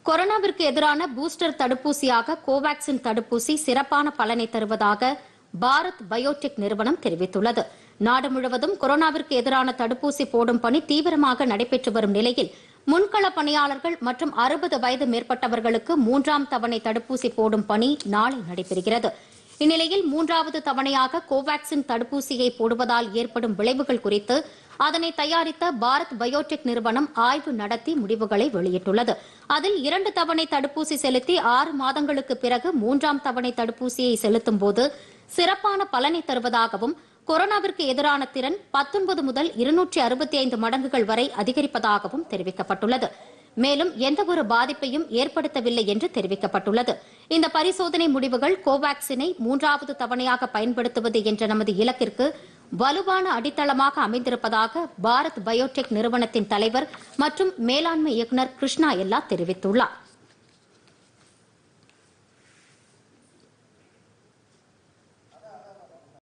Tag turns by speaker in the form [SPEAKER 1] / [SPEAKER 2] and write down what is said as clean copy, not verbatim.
[SPEAKER 1] கொரோனாவிற்கு எதிரான பூஸ்டர் தடுப்பூசியாக கோவாக்சின் தடுப்பூசி சிறப்பான பலனை தருவதாக பாரத் பயோடெக் நிறுவனம் தெரிவித்துள்ளது. நாடு முழுவதும் கொரோனாவிற்கு எதிரான தடுப்பூசி போடும் பணி தீவிரமாக நடைபெற்று வரும் நிலையில் முன்கள பணியாளர்கள் மற்றும் 60 வயது மேற்பட்டவர்களுக்கு 3ஆம் தவணை தடுப்பூசி போடும் பணி நாளை நடைபெறுகிறது. இந்நிலையில் 3வது தவணையாக கோவாக்சின் தடுப்பூசியை போடுவதால் ஏற்படும் விளைவுகள் குறித்து அதனை தயாரித்த பாரத் பயோடெக் நிறுவனம் ஆய்வு நடத்தி முடிவுகளை வெளியிட்டுள்ளது. அதில் 2 தவணை தடுப்பூசி செலுத்தி 6 மாதங்களுக்கு பிறகு 3ஆம் தவணை தடுப்பூசியை செலுத்தும்போது சிறப்பான பலனை தருவதாகவும் கொரோனாவிற்கு எதிரான திறன் 19 முதல் 265 மடங்குகள் வரை அதிகரிப்பதாகவும் தெரிவிக்கப்பட்டுள்ளது. மேலும் எந்தவொரு பாதிப்பையும் ஏற்படுத்தவில்லை என்று தெரிவிக்கப்பட்டுள்ளது. இந்த பரிசோதனை முடிவுகள் கோவாக்சினை 3வது தவணையாக பயன்படுத்துவது என்ற நமது இலக்கிற்கு வலுவான அடித்தளமாக அமைந்திருப்பதாக பாரத் பயோடெக் நிறுவனத்தின் தலைவர் மற்றும் மேலாண்மை இயக்குநர் கிருஷ்ணா எல்லா தெரிவித்துள்ளார்.